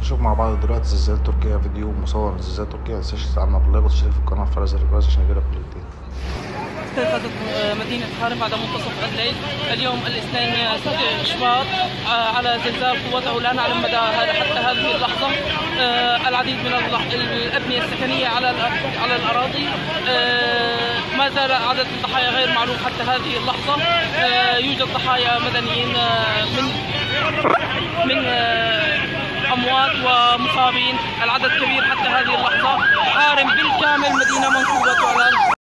نشوف مع بعض دلوقتي زلزال تركيا، فيديو مصور من زلزال تركيا. متنساش تدعمنا باللايك وتشترك في القناة وتفعل زر الجرس عشان يجيلك كل جديد. استيقظت مدينة حارم بعد منتصف الليل اليوم الاثنين 6 شباط على زلزال قوته لا نعلم مدى حتى هذه اللحظة. العديد من الأبنية السكنية على الأراضي. ما زال عدد الضحايا غير معلوم حتى هذه اللحظة. يوجد ضحايا مدنيين من أموات ومصابين، العدد كبير حتى هذه اللحظة. حارم بالكامل مدينة منكوبة.